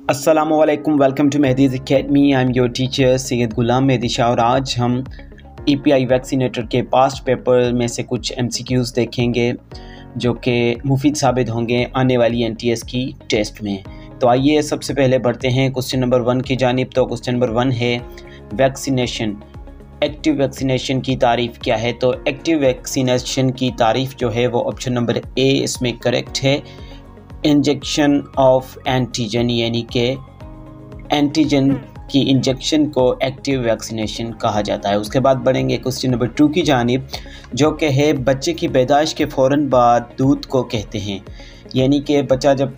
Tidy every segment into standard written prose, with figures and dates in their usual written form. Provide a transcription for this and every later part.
अस्सलामुअलैकुम, welcome to Mehdi's academy. I am your teacher Syed Ghulam Mehdi Shah और आज हम ईपीआई वैक्सीनेटर के पास्ट पेपर में से कुछ एमसीक्यूज़ देखेंगे जो कि मुफीद साबित होंगे आने वाली एनटीएस की टेस्ट में। तो आइए सबसे पहले बढ़ते हैं क्वेश्चन नंबर 1 की जानिब। तो क्वेश्चन नंबर 1 है वैक्सीनेशन, एक्टिव वैक्सीनेशन की तारीफ़ क्या है। तो एक्टिव वैक्सीनेशन की तारीफ़ जो है वो ऑप्शन नंबर ए इसमें करेक्ट है, इंजेक्शन ऑफ एंटीजन, यानी कि एंटीजन की इंजेक्शन को एक्टिव वैक्सीनेशन कहा जाता है। उसके बाद बढ़ेंगे क्वेश्चन नंबर 2 की जानिब जो कि है बच्चे की पैदाइश के फ़ौरन बाद दूध को कहते हैं, यानी कि बच्चा जब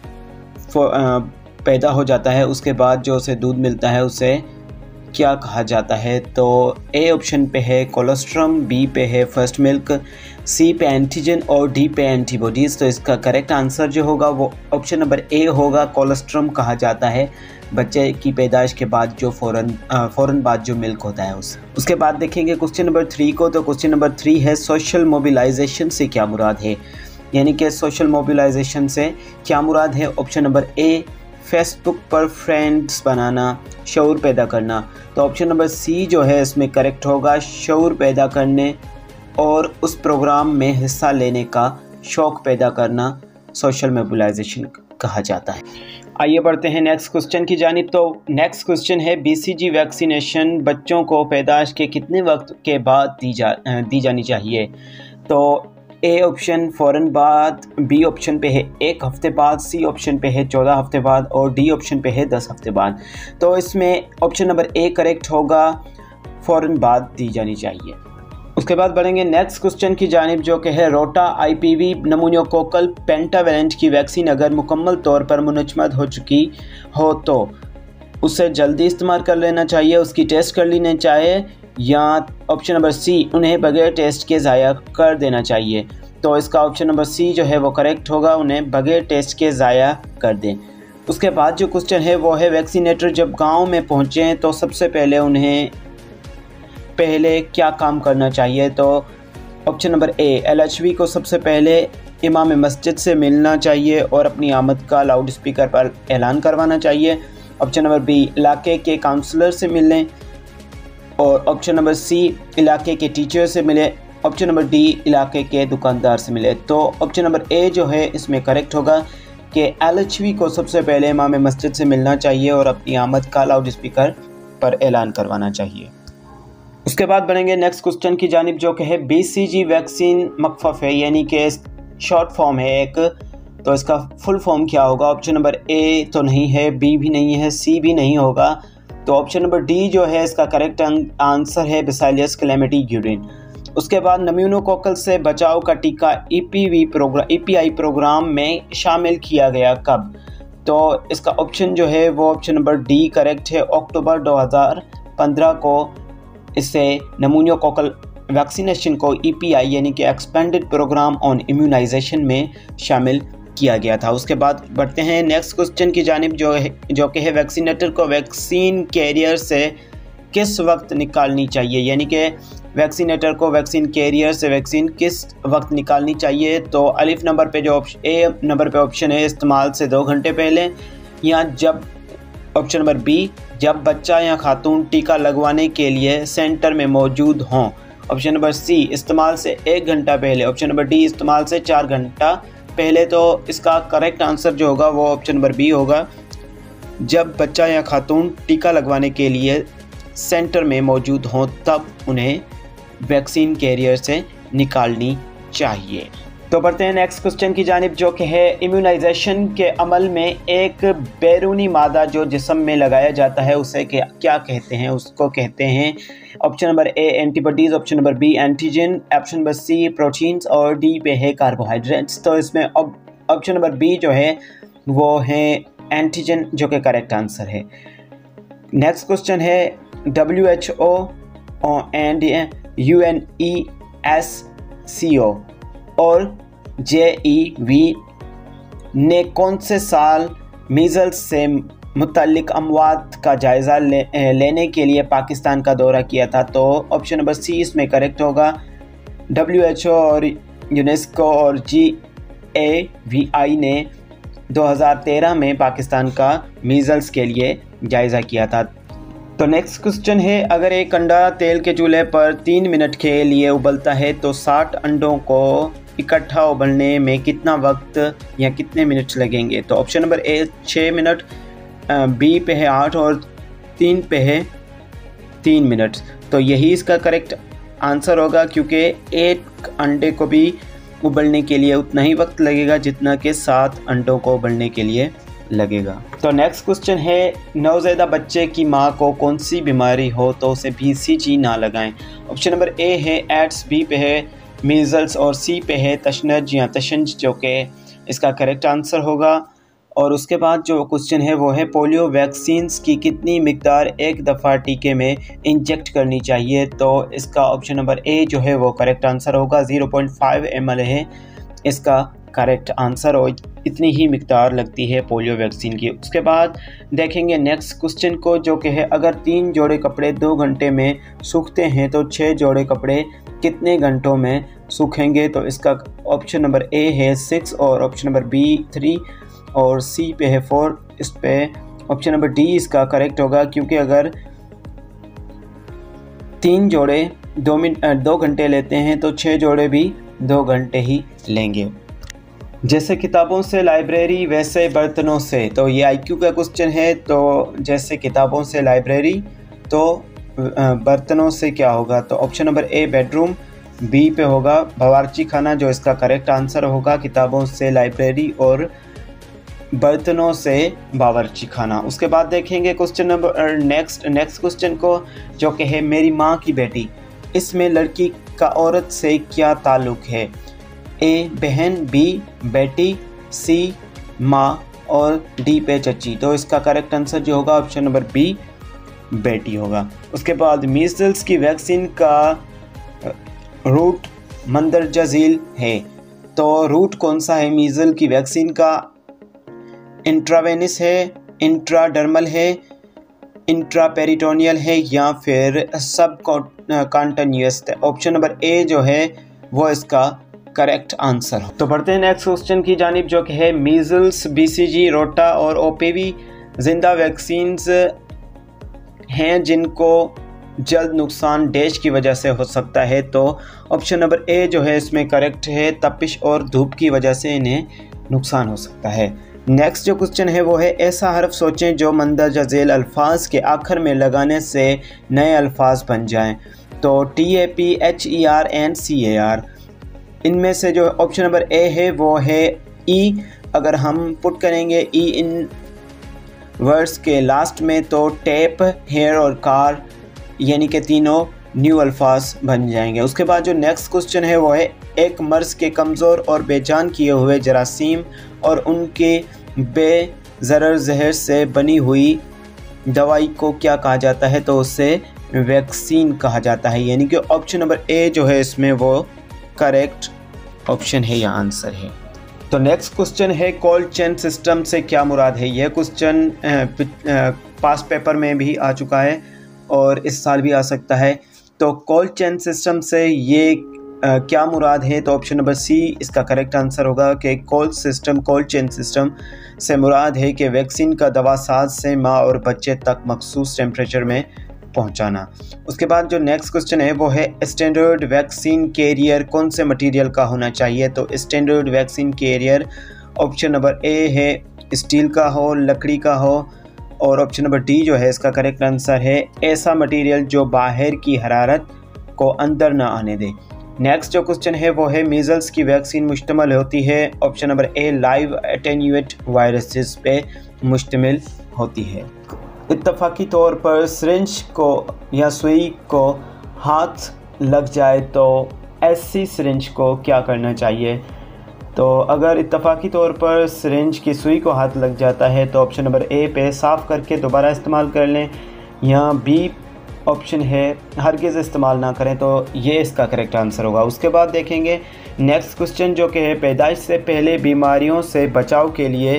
पैदा हो जाता है उसके बाद जो उसे दूध मिलता है उसे क्या कहा जाता है। तो ए ऑप्शन पे है कोलोस्ट्रम, बी पे है फर्स्ट मिल्क, सी पे एंटीजन और डी पे एंटीबॉडीज़। तो इसका करेक्ट आंसर जो होगा वो ऑप्शन नंबर ए होगा, कोलोस्ट्रम कहा जाता है बच्चे की पैदाइश के बाद जो फ़ौरन बाद जो मिल्क होता है उसके बाद देखेंगे क्वेश्चन नंबर 3 को। तो क्वेश्चन नंबर 3 है सोशल मोबिलाइजेशन से क्या मुराद है, यानी कि सोशल मोबिलाइजेशन से क्या मुराद है। ऑप्शन नंबर ए फेसबुक पर फ्रेंड्स बनाना, शऊर पैदा करना। तो ऑप्शन नंबर सी जो है इसमें करेक्ट होगा, शऊर पैदा करने और उस प्रोग्राम में हिस्सा लेने का शौक़ पैदा करना सोशल मोबिलाइजेशन कहा जाता है। आइए बढ़ते हैं नेक्स्ट क्वेश्चन की जानिब। तो नेक्स्ट क्वेश्चन है बीसीजी वैक्सीनेशन बच्चों को पैदाइश के कितने वक्त के बाद दी जानी चाहिए। तो ए ऑप्शन फ़ौरन बाद, बी ऑप्शन पे है 1 हफ़्ते बाद, सी ऑप्शन पे है 14 हफ़्ते बाद और डी ऑप्शन पे है 10 हफ़्ते बाद। तो इसमें ऑप्शन नंबर ए करेक्ट होगा, फ़ौरन बाद दी जानी चाहिए। उसके बाद बढ़ेंगे नेक्स्ट क्वेश्चन की जानिब जो कि है रोटा आईपीवी नमूनियोकोकल पेंटावेलेंट की वैक्सीन अगर मुकम्मल तौर पर मुनजमद हो चुकी हो तो उसे जल्दी इस्तेमाल कर लेना चाहिए, उसकी टेस्ट कर लेना चाहिए, या ऑप्शन नंबर सी उन्हें बगैर टेस्ट के ज़ाया कर देना चाहिए। तो इसका ऑप्शन नंबर सी जो है वो करेक्ट होगा, उन्हें बगैर टेस्ट के ज़ाया कर दें। उसके बाद जो क्वेश्चन है वो है वैक्सीनेटर जब गांव में पहुंचें तो सबसे पहले उन्हें क्या काम करना चाहिए। तो ऑप्शन नंबर ए एलएचवी को सबसे पहले इमाम मस्जिद से मिलना चाहिए और अपनी आमद का लाउड स्पीकर पर ऐलान करवाना चाहिए। ऑप्शन नंबर बी इलाके के काउंसलर से मिलें और ऑप्शन नंबर सी इलाके के टीचर से मिले। ऑप्शन नंबर डी इलाके के दुकानदार से मिले। तो ऑप्शन नंबर ए जो है इसमें करेक्ट होगा कि एलएचवी को सबसे पहले इमाम मस्जिद से मिलना चाहिए और अपनी आमद का लाउड स्पीकर पर ऐलान करवाना चाहिए। उसके बाद बनेंगे नेक्स्ट क्वेश्चन की जानिब जो कि है बीसीजी वैक्सीन मखफ़फ़ है, यानी कि शॉर्ट फॉर्म है एक, तो इसका फुल फॉर्म क्या होगा। ऑप्शन नंबर ए तो नहीं है, बी भी नहीं है, सी भी नहीं होगा। तो ऑप्शन नंबर डी जो है इसका करेक्ट आंसर है बैसिलस क्लैमिडी ग्यूरिन। उसके बाद नमूनियोकोकल से बचाव का टीका ईपीआई प्रोग्राम में शामिल किया गया कब। तो इसका ऑप्शन जो है वो ऑप्शन नंबर डी करेक्ट है, अक्टूबर 2015 को इससे नमूनियोकोकल वैक्सीनेशन को ईपीआई यानी कि एक्सपेंडेड प्रोग्राम ऑन इम्यूनाइजेशन में शामिल किया गया था। उसके बाद बढ़ते हैं नेक्स्ट क्वेश्चन की जानिब जो कि है वैक्सीनेटर को वैक्सीन कैरियर से किस वक्त निकालनी चाहिए, यानी कि वैक्सीनेटर को वैक्सीन कैरियर से वैक्सीन किस वक्त निकालनी चाहिए। तो अलिफ नंबर पे जो ए नंबर पे ऑप्शन है इस्तेमाल से 2 घंटे पहले, या जब ऑप्शन नंबर बी जब बच्चा या खातून टीका लगवाने के लिए सेंटर में मौजूद हों। ऑप्शन नंबर सी इस्तेमाल से 1 घंटा पहले। ऑप्शन नंबर डी इस्तेमाल से 4 घंटा पहले। तो इसका करेक्ट आंसर जो होगा वो ऑप्शन नंबर बी होगा, जब बच्चा या खातून टीका लगवाने के लिए सेंटर में मौजूद हों तब उन्हें वैक्सीन कैरियर से निकालनी चाहिए। तो बढ़ते हैं नेक्स्ट क्वेश्चन की जानिब जो कि है इम्यूनाइजेशन के अमल में एक बैरूनी मादा जो जिस्म में लगाया जाता है उसे क्या कहते हैं। उसको कहते हैं option number A antibodies, option number B antigen, option number C proteins और डी पे है कार्बोहाइड्रेट्स। तो इसमें ऑप्शन नंबर बी जो है वो है एंटीजन जो कि करेक्ट आंसर है। नेक्स्ट क्वेश्चन है WHO एंड UNESCO और JEV ने कौन से साल मीज़ल्स से मुतल्लिक अमवात का जायज़ा लेने के लिए पाकिस्तान का दौरा किया था। तो ऑप्शन नंबर सी इसमें करेक्ट होगा, WHO और यूनेस्को और GAVI ने 2013 में पाकिस्तान का मीज़ल्स के लिए जायज़ा किया था। तो नेक्स्ट क्वेश्चन है, अगर एक अंडा तेल के चूल्हे पर 3 मिनट के लिए उबलता है तो 60 अंडों को इकट्ठा उबलने में कितना वक्त या कितने मिनट लगेंगे? तो option number A 6 minute, B पे है 8 और 3 पे है 3 मिनट। तो यही इसका करेक्ट आंसर होगा, क्योंकि एक अंडे को भी उबलने के लिए उतना ही वक्त लगेगा जितना कि 7 अंडों को उबलने के लिए लगेगा। तो नेक्स्ट क्वेश्चन है, नवज़ायदा बच्चे की माँ को कौन सी बीमारी हो तो उसे BCG ना लगाएं? ऑप्शन नंबर ए है एड्स, बी पे है मीज़ल्स और सी पे है तशनज या तशंज, जो कि इसका करेक्ट आंसर होगा। और उसके बाद जो क्वेश्चन है वो है, पोलियो वैक्सीन्स की कितनी मिकदार एक दफ़ा टीके में इंजेक्ट करनी चाहिए? तो इसका ऑप्शन नंबर ए जो है वो करेक्ट आंसर होगा। 0.5 ml है इसका करेक्ट आंसर, और इतनी ही मिकदार लगती है पोलियो वैक्सीन की। उसके बाद देखेंगे नेक्स्ट क्वेश्चन को, जो कि है, अगर 3 जोड़े कपड़े 2 घंटे में सूखते हैं तो 6 जोड़े कपड़े कितने घंटों में सूखेंगे? तो इसका ऑप्शन नंबर ए है 6 और ऑप्शन नंबर बी 3 और सी पे है 4। इस पे ऑप्शन नंबर डी इसका करेक्ट होगा, क्योंकि अगर 3 जोड़े 2 घंटे लेते हैं तो 6 जोड़े भी 2 घंटे ही लेंगे। जैसे किताबों से लाइब्रेरी वैसे बर्तनों से, तो ये IQ का क्वेश्चन है। तो जैसे किताबों से लाइब्रेरी तो बर्तनों से क्या होगा? तो option number A bedroom, B पे होगा बावर्ची खाना, जो इसका करेक्ट आंसर होगा। किताबों से लाइब्रेरी और बर्तनों से बावर्ची खाना। उसके बाद देखेंगे क्वेश्चन नंबर नेक्स्ट क्वेश्चन को, जो कि है, मेरी माँ की बेटी, इसमें लड़की का औरत से क्या ताल्लुक़ है? ए बहन, बी बेटी, सी माँ और डी पे चची। तो इसका करेक्ट आंसर जो होगा ऑप्शन नंबर बी बेटी होगा। उसके बाद मीज़ल्स की वैक्सीन का रूट मंदरजा झील है, तो रूट कौन सा है मीज़ल की वैक्सीन का? इंट्रावेनस है, इंट्राडर्मल है, इंट्रापेरिटोनियल है या फिर सब कॉन्टिन्यूअस? ऑप्शन नंबर ए जो है वो इसका करेक्ट आंसर हो। तो बढ़ते हैं नेक्स्ट क्वेश्चन की जानिब, जो कि है, मीज़ल्स, BCG, रोटा और OPV जिंदा वैक्सीन्स हैं जिनको जल्द नुकसान डैश की वजह से हो सकता है? तो ऑप्शन नंबर ए जो है इसमें करेक्ट है, तपिश और धूप की वजह से इन्हें नुकसान हो सकता है। नेक्स्ट जो क्वेश्चन है वो है, ऐसा हर्फ सोचें जो मंदरजा झेल अल्फाज के आखिर में लगाने से नए अल्फाज बन जाएं। तो TAP, HER एंड CAR। इनमें से जो ऑप्शन नंबर ए है वो है ई। अगर हम पुट करेंगे ई इन वर्ड्स के लास्ट में तो टेप, हेयर और कार, यानी कि तीनों न्यू अल्फाज बन जाएंगे। उसके बाद जो नेक्स्ट क्वेश्चन है वो है, एक मर्ज़ के कमज़ोर और बेजान किए हुए जरासीम और उनके बेज़रर जहर से बनी हुई दवाई को क्या कहा जाता है? तो उसे वैक्सीन कहा जाता है, यानी कि ऑप्शन नंबर ए जो है इसमें वो करेक्ट ऑप्शन है या आंसर है। तो नेक्स्ट क्वेश्चन है, कोल्ड चेन सिस्टम से क्या मुराद है? यह क्वेश्चन पास्ट पेपर में भी आ चुका है और इस साल भी आ सकता है। तो कोल्ड चेन सिस्टम से ये क्या मुराद है? तो ऑप्शन नंबर सी इसका करेक्ट आंसर होगा कि कोल्ड चेन सिस्टम से मुराद है कि वैक्सीन का दवा साज से माँ और बच्चे तक मखसूस टेम्परेचर में पहुंचाना। उसके बाद जो नेक्स्ट क्वेश्चन है वो है, स्टैंडर्ड वैक्सीन कैरियर कौन से मटेरियल का होना चाहिए? तो standard vaccine carrier option number A है स्टील का हो, लकड़ी का हो, और ऑप्शन नंबर डी जो है इसका करेक्ट आंसर है ऐसा मटेरियल जो बाहर की हरारत को अंदर ना आने दे। नेक्स्ट जो क्वेश्चन है वो है, मीज़ल्स की वैक्सीन मुश्तमिल होती है, option number A live attenuate viruses पे मुश्तमिल होती है। इत्तफाकी तौर पर सिरिंज को या सुई को हाथ लग जाए तो ऐसी सिरिंज को क्या करना चाहिए? तो अगर इत्तफाकी तौर पर सिरिंज की सुई को हाथ लग जाता है तो ऑप्शन नंबर ए पे साफ़ करके दोबारा इस्तेमाल कर लें, या बी ऑप्शन है हरगिज़ इस्तेमाल ना करें। तो ये इसका करेक्ट आंसर होगा। उसके बाद देखेंगे नेक्स्ट क्वेश्चन जो कि है, पैदाइश से पहले बीमारियों से बचाव के लिए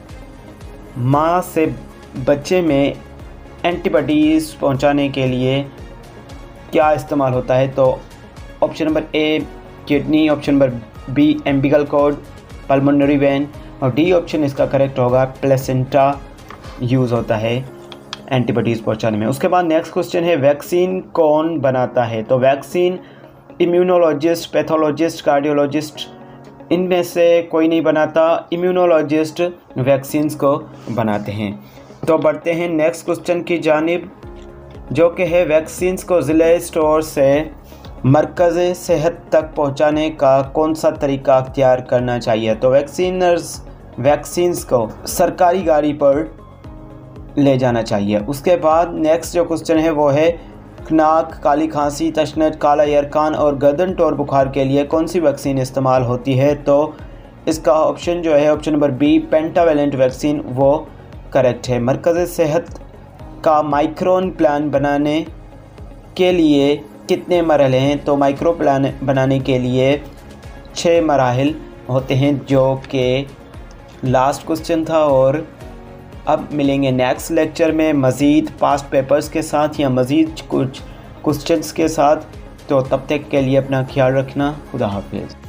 माँ से बच्चे में एंटीबॉडीज़ पहुंचाने के लिए क्या इस्तेमाल होता है? तो option number A kidney, option number B umbilical cord, pulmonary vein, और डी ऑप्शन इसका करेक्ट होगा, प्लेसेंटा यूज़ होता है एंटीबॉडीज़ पहुंचाने में। उसके बाद नेक्स्ट क्वेश्चन है वैक्सीन कौन बनाता है? तो वैक्सीन इम्यूनोलॉजिस्ट, पैथोलॉजिस्ट, कार्डियोलॉजिस्ट, इनमें से कोई नहीं बनाता। इम्यूनोलॉजिस्ट वैक्सीन्स को बनाते हैं। तो बढ़ते हैं नेक्स्ट क्वेश्चन की जानिब, जो कि है वैक्सीन्स को ज़िले स्टोर से मरकज़ सेहत तक पहुंचाने का कौन सा तरीका अख्तियार करना चाहिए? तो वैक्सीन्स को सरकारी गाड़ी पर ले जाना चाहिए। उसके बाद नेक्स्ट जो क्वेश्चन है वो है नाक, काली खांसी, तशनत, काला यरकान और गर्दन टोर बुखार के लिए कौन सी वैक्सीन इस्तेमाल होती है? तो इसका ऑप्शन जो है option number B, pentavalent vaccine, वो करेक्ट है। मरकज़ सेहत का माइक्रोन प्लान बनाने के लिए कितने मरहले हैं? तो माइक्रो प्लान बनाने के लिए 6 मराहिल होते हैं, जो कि लास्ट क्वेश्चन था। और अब मिलेंगे नेक्स्ट लेक्चर में मज़ीद पास्ट पेपर्स के साथ या मज़ीद कुछ क्वेश्चंस के साथ। तो तब तक के लिए अपना ख्याल रखना। खुदा हाफिज़।